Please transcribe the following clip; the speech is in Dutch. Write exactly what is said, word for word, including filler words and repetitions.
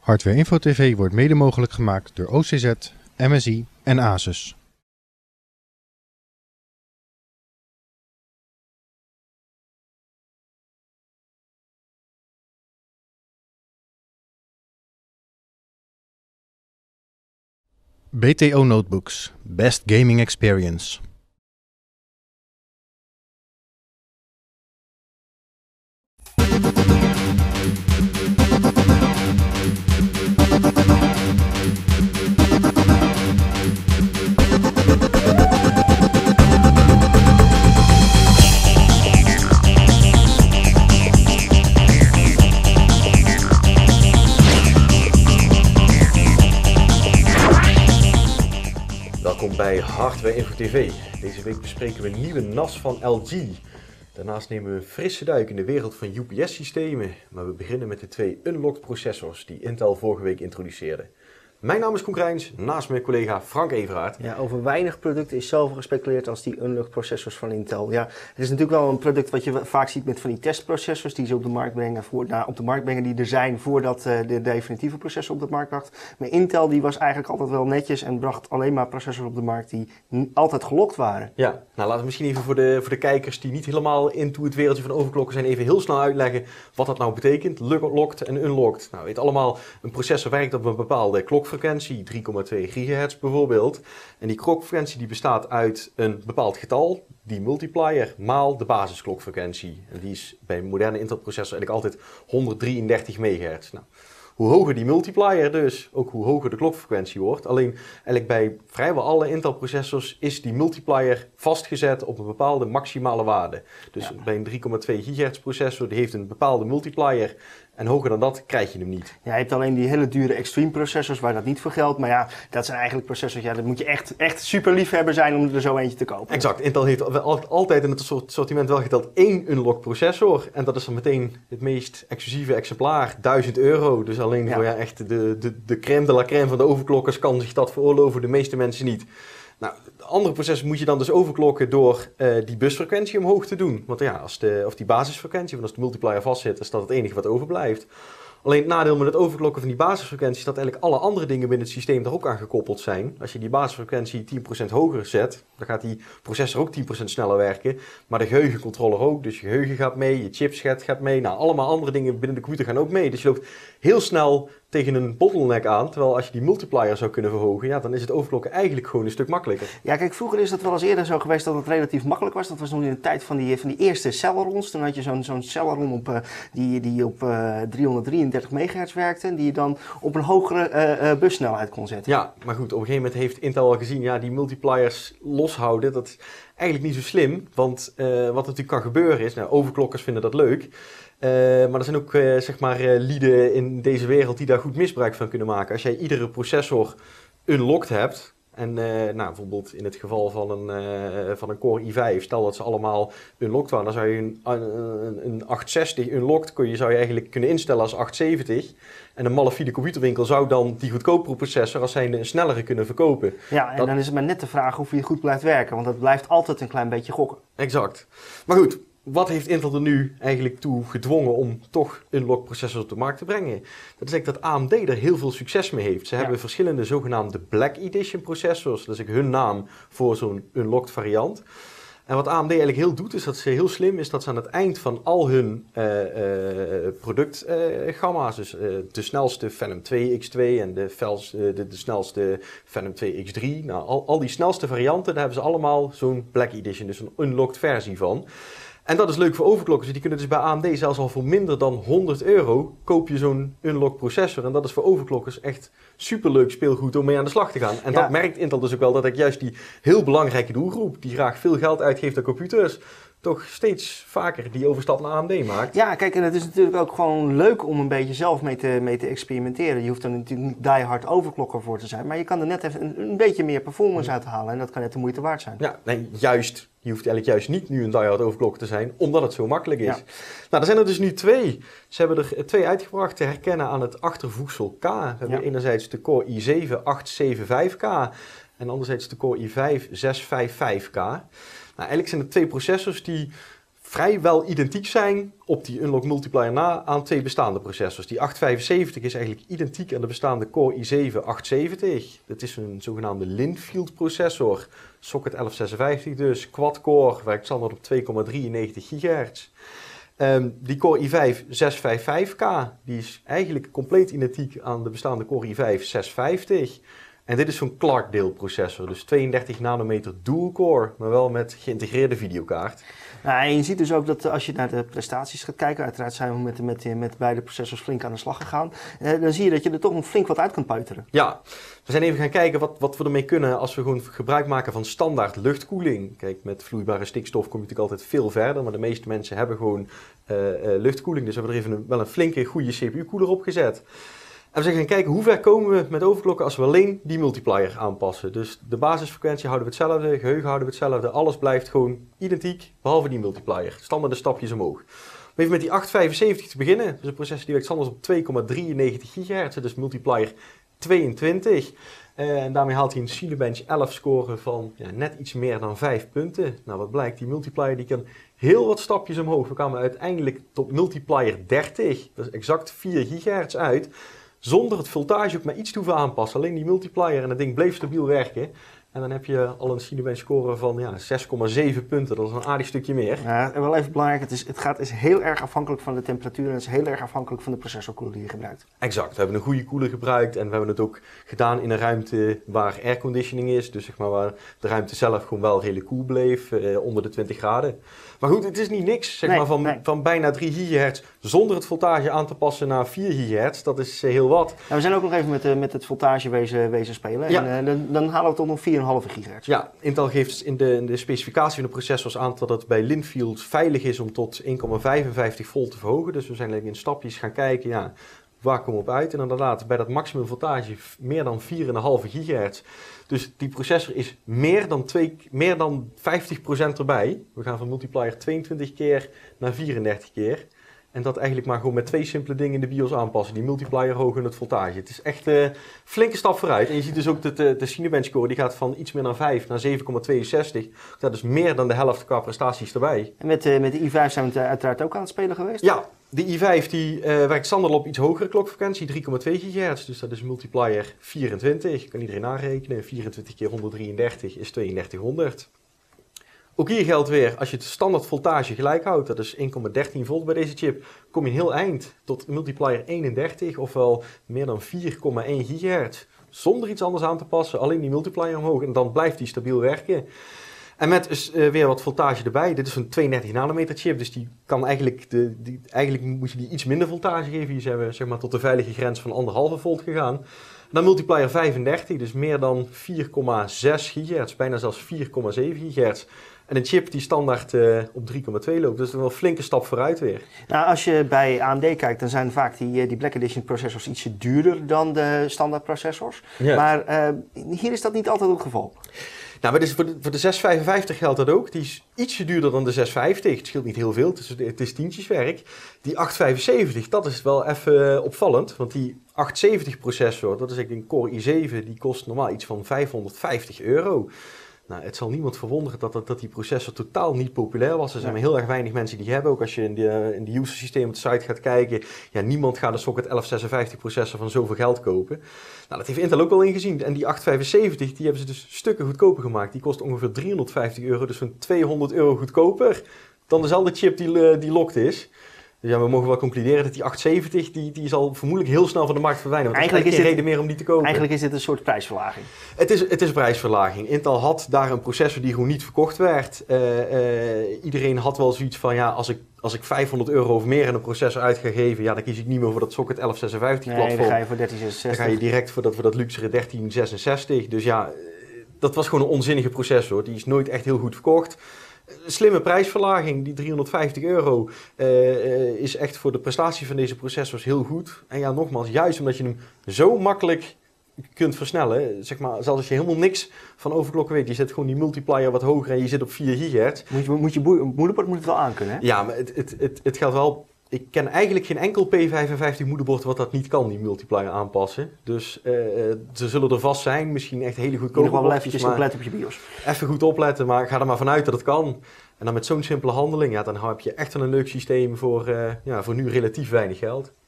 Hardware Info T V wordt mede mogelijk gemaakt door O C Z, M S I en ASUS. B T O Notebooks, Best Gaming Experience. Welkom bij Hardware Info T V. Deze week bespreken we een nieuwe N A S van L G. Daarnaast nemen we een frisse duik in de wereld van U P S-systemen. Maar we beginnen met de twee unlocked processors die Intel vorige week introduceerde. Mijn naam is Koen Krijns, naast mijn collega Frank Everaert. Ja, over weinig producten is zoveel gespeculeerd als die unlocked processors van Intel. Ja, het is natuurlijk wel een product wat je vaak ziet met van die testprocessors die ze op de markt brengen, voor, nou, op de markt brengen die er zijn voordat uh, de definitieve processor op de markt bracht. Maar Intel die was eigenlijk altijd wel netjes en bracht alleen maar processors op de markt die altijd gelokt waren. Ja, nou laten we misschien even voor de, voor de kijkers die niet helemaal into het wereldje van overklokken zijn, even heel snel uitleggen wat dat nou betekent. Locked en unlocked. Nou, weet allemaal, een processor werkt op een bepaalde klokfrequentie. drie komma twee gigahertz bijvoorbeeld. En die klokfrequentie die bestaat uit een bepaald getal, die multiplier, maal de basisklokfrequentie. En die is bij een moderne Intel processor eigenlijk altijd honderddrieëndertig megahertz. Nou, hoe hoger die multiplier dus, ook hoe hoger de klokfrequentie wordt. Alleen eigenlijk bij vrijwel alle Intel processors is die multiplier vastgezet op een bepaalde maximale waarde. Dus ja. Bij een drie komma twee gigahertz processor, die heeft een bepaalde multiplier. En hoger dan dat krijg je hem niet. Ja, je hebt alleen die hele dure extreme processors waar dat niet voor geldt. Maar ja, dat zijn eigenlijk processors, ja, dat moet je echt, echt super liefhebber zijn om er zo eentje te kopen. Exact. Intel heeft altijd in het sortiment wel geteld één unlocked processor. En dat is dan meteen het meest exclusieve exemplaar, duizend euro. Dus alleen ja. voor ja, echt de, de, de crème de la crème van de overklokkers kan zich dat veroorloven, de meeste mensen niet. Nou, de andere processen moet je dan dus overklokken door uh, die busfrequentie omhoog te doen. Want ja, als de, of die basisfrequentie, want als de multiplier vastzit, is dat het enige wat overblijft. Alleen het nadeel met het overklokken van die basisfrequentie is dat eigenlijk alle andere dingen binnen het systeem daar ook aan gekoppeld zijn. Als je die basisfrequentie tien procent hoger zet, dan gaat die processor ook tien procent sneller werken. Maar de geheugencontroller ook, dus je geheugen gaat mee, je chipset gaat mee. Nou, allemaal andere dingen binnen de computer gaan ook mee. Dus je loopt heel snel tegen een bottleneck aan. Terwijl als je die multiplier zou kunnen verhogen, ja, dan is het overklokken eigenlijk gewoon een stuk makkelijker. Ja, kijk, vroeger is dat wel eens eerder zo geweest dat het relatief makkelijk was. Dat was nog in de tijd van die, van die eerste Celerons. Dan had je zo'n zo'n Celeron op, uh, die, die op uh, driehonderddrieëndertig megahertz werkte. En die je dan op een hogere uh, uh, bussnelheid kon zetten. Ja, maar goed, op een gegeven moment heeft Intel al gezien, ja, die multipliers loshouden, dat is eigenlijk niet zo slim. Want uh, wat natuurlijk kan gebeuren is, nou, overklokkers vinden dat leuk. Uh, maar er zijn ook uh, zeg maar uh, lieden in deze wereld die daar goed misbruik van kunnen maken. Als jij iedere processor unlocked hebt, en uh, nou, bijvoorbeeld in het geval van een, uh, van een Core i vijf, stel dat ze allemaal unlocked waren, dan zou je een, een, een achthonderdzestig unlocked kun je, zou je eigenlijk kunnen instellen als achthonderdzeventig. En een malafide computerwinkel zou dan die goedkopere processor als zijnde een snellere kunnen verkopen. Ja, en dat... dan is het maar net de vraag of hij goed blijft werken, want dat blijft altijd een klein beetje gokken. Exact. Maar goed. Wat heeft Intel er nu eigenlijk toe gedwongen om toch unlocked processors op de markt te brengen? Dat is eigenlijk dat A M D er heel veel succes mee heeft. Ze ja. hebben verschillende zogenaamde Black Edition processors. Dat is hun naam voor zo'n unlocked variant. En wat A M D eigenlijk heel doet, is dat ze heel slim is dat ze aan het eind van al hun uh, uh, productgamma's, uh, dus uh, de snelste Phantom twee X twee en de, fels, uh, de, de snelste Phantom twee X drie, nou, al, al die snelste varianten, daar hebben ze allemaal zo'n Black Edition, dus een unlocked versie van. En dat is leuk voor overklokkers. Die kunnen dus bij A M D zelfs al voor minder dan honderd euro koop je zo'n unlocked processor. En dat is voor overklokkers echt superleuk speelgoed om mee aan de slag te gaan. En ja. dat merkt Intel dus ook wel, dat ik juist die heel belangrijke doelgroep, die graag veel geld uitgeeft aan computers, toch steeds vaker die overstap naar A M D maakt. Ja, kijk, en het is natuurlijk ook gewoon leuk om een beetje zelf mee te, mee te experimenteren. Je hoeft er natuurlijk niet diehard overklokker voor te zijn, maar je kan er net even een, een beetje meer performance uit halen en dat kan net de moeite waard zijn. Ja, nee, juist. Je hoeft eigenlijk juist niet nu een diehard overklokker te zijn, omdat het zo makkelijk is. Ja. Nou, er zijn er dus nu twee. Ze hebben er twee uitgebracht te herkennen aan het achtervoegsel K. We hebben ja. enerzijds de Core i zeven acht zeven vijf K en anderzijds de Core i vijf zes vijf vijf K. Nou, eigenlijk zijn het twee processors die vrijwel identiek zijn op die Unlock Multiplier na aan twee bestaande processors. Die achthonderdvijfenzeventig is eigenlijk identiek aan de bestaande Core i zeven achthonderdzeventig. Dat is een zogenaamde Linfield processor. Socket elf zesenvijftig dus, quad-core, werkt standaard op twee komma drieënnegentig gigahertz. Um, die Core i vijf zeshonderdvijfenvijftig K, die is eigenlijk compleet identiek aan de bestaande Core i vijf zeshonderdvijftig. En dit is zo'n Clarkdale processor, dus tweeëndertig nanometer dual-core, maar wel met geïntegreerde videokaart. Nou, en je ziet dus ook dat als je naar de prestaties gaat kijken, uiteraard zijn we met, met, met beide processors flink aan de slag gegaan, eh, dan zie je dat je er toch nog flink wat uit kan peuteren. Ja, we zijn even gaan kijken wat, wat we ermee kunnen als we gewoon gebruik maken van standaard luchtkoeling. Kijk, met vloeibare stikstof kom je natuurlijk altijd veel verder, maar de meeste mensen hebben gewoon uh, uh, luchtkoeling. Dus we hebben er even een, wel een flinke, goede C P U-koeler op gezet. En we zijn gaan kijken hoe ver komen we met overklokken als we alleen die multiplier aanpassen. Dus de basisfrequentie houden we hetzelfde, geheugen houden we hetzelfde, alles blijft gewoon identiek, behalve die multiplier. Standaard de stapjes omhoog. Om even met die achthonderdvijfenzeventig te beginnen. Dat is een processor die werkt standaard op twee komma drieënnegentig gigahertz, dus multiplier tweeëntwintig. Uh, en daarmee haalt hij een Cinebench elf score van ja, net iets meer dan vijf punten. Nou, wat blijkt, die multiplier die kan heel wat stapjes omhoog. We kwamen uiteindelijk tot multiplier dertig, dat is exact vier gigahertz uit. Zonder het voltage ook maar iets te hoeven aanpassen. Alleen die multiplier en het ding bleef stabiel werken. En dan heb je al een Cinebench score van ja, zes komma zeven punten. Dat is een aardig stukje meer. Ja, en wel even belangrijk, het, is, het gaat, is heel erg afhankelijk van de temperatuur en het is heel erg afhankelijk van de processorkoeler die je gebruikt. Exact, we hebben een goede koeler gebruikt en we hebben het ook gedaan in een ruimte waar airconditioning is. Dus zeg maar waar de ruimte zelf gewoon wel redelijk koel bleef, eh, onder de twintig graden. Maar goed, het is niet niks, zeg nee, maar van, nee. van bijna drie gigahertz zonder het voltage aan te passen naar vier gigahertz. Dat is uh, heel wat. Nou, we zijn ook nog even met, uh, met het voltage wezen, wezen spelen. Ja. En uh, dan, dan halen we tot nog vier komma vijf gigahertz. Ja, Intel geeft in de, in de specificatie van de processors aan dat het bij Linfield veilig is om tot één komma vijfenvijftig volt te verhogen. Dus we zijn in stapjes gaan kijken, ja, waar komen we op uit? En inderdaad, bij dat maximum voltage meer dan vier komma vijf gigahertz. Dus die processor is meer dan, twee, meer dan vijftig procent erbij. We gaan van multiplier tweeëntwintig keer naar vierendertig keer. En dat eigenlijk maar gewoon met twee simpele dingen in de BIOS aanpassen. Die multiplier hoog en het voltage. Het is echt een uh, flinke stap vooruit. En je ziet dus ook dat de, de Cinebench score die gaat van iets meer dan vijf naar zeven komma tweeënzestig. Dat is meer dan de helft qua prestaties erbij. En met, uh, met de i vijf zijn we uiteraard ook aan het spelen geweest? Ja, de i vijf die, uh, werkt standaard op iets hogere klokfrequentie, drie komma twee gigahertz. Dus dat is multiplier vierentwintig. Kan iedereen narekenen. vierentwintig keer honderddrieëndertig is tweeëndertighonderd. Ook hier geldt weer, als je het standaard voltage gelijk houdt, dat is één komma dertien volt bij deze chip, kom je een heel eind tot multiplier eenendertig, ofwel meer dan vier komma één gigahertz. Zonder iets anders aan te passen, alleen die multiplier omhoog en dan blijft die stabiel werken. En met uh, weer wat voltage erbij, dit is een tweeëndertig nanometer chip, dus die kan eigenlijk, de, die, eigenlijk moet je die iets minder voltage geven. Hier zijn we zeg maar, tot de veilige grens van anderhalve volt gegaan. Dan multiplier vijfendertig, dus meer dan vier komma zes gigahertz, bijna zelfs vier komma zeven gigahertz. En een chip die standaard uh, op drie komma twee loopt, dus dat is wel een flinke stap vooruit weer. Nou, als je bij A M D kijkt, dan zijn vaak die, die Black Edition processors ietsje duurder dan de standaard processors. Ja. Maar uh, hier is dat niet altijd het geval. Nou, maar dus voor, de, voor de zeshonderdvijfenvijftig geldt dat ook. Die is ietsje duurder dan de zeshonderdvijftig. Het scheelt niet heel veel, het is, het is tientjeswerk. Die achthonderdvijfenzeventig, dat is wel even opvallend. Want die achthonderdzeventig processor, dat is eigenlijk een Core i zeven, die kost normaal iets van vijfhonderdvijftig euro. Nou, het zal niemand verwonderen dat, dat, dat die processor totaal niet populair was. Er zijn maar heel erg weinig mensen die hebben. Ook als je in de, in de user systeem op de site gaat kijken. Ja, niemand gaat een Socket elf zesenvijftig processor van zoveel geld kopen. Nou, dat heeft Intel ook wel ingezien. En die achthonderdvijfenzeventig, die hebben ze dus stukken goedkoper gemaakt. Die kost ongeveer driehonderdvijftig euro, dus zo'n tweehonderd euro goedkoper dan dezelfde chip die, die locked is. Dus ja, we mogen wel concluderen dat die achthonderdzeventig, die, die zal vermoedelijk heel snel van de markt verdwijnen. Want eigenlijk er is geen dit, reden meer om die te kopen. Eigenlijk is dit een soort prijsverlaging. Het is, het is prijsverlaging. Intel had daar een processor die gewoon niet verkocht werd. Uh, uh, iedereen had wel zoiets van, ja, als ik, als ik vijfhonderd euro of meer aan een processor uit ga geven, ja, dan kies ik niet meer voor dat Socket elf zesenvijftig nee, platform. Dan ga je voor dertien zesenzestig. Dan ga je direct voor dat, voor dat luxere dertien zesenzestig. Dus ja, dat was gewoon een onzinnige processor. Die is nooit echt heel goed verkocht. Slimme prijsverlaging, die driehonderdvijftig euro uh, uh, is echt voor de prestatie van deze processors heel goed. En ja, nogmaals, juist omdat je hem zo makkelijk kunt versnellen, zeg maar, zelfs als je helemaal niks van overklokken weet, je zet gewoon die multiplier wat hoger en je zit op vier gigahertz. Moet je, moet je moederbord moet het wel aankunnen, hè? Ja, maar het, het, het, het geldt wel. Ik ken eigenlijk geen enkel P vijfenvijftig moederbord wat dat niet kan, die multiplier aanpassen. Dus uh, ze zullen er vast zijn, misschien echt hele goedkope bordjes. Even goed opletten op je BIOS. Even goed opletten, maar ga er maar vanuit dat het kan. En dan met zo'n simpele handeling, ja, dan heb je echt wel een leuk systeem voor, uh, ja, voor nu relatief weinig geld.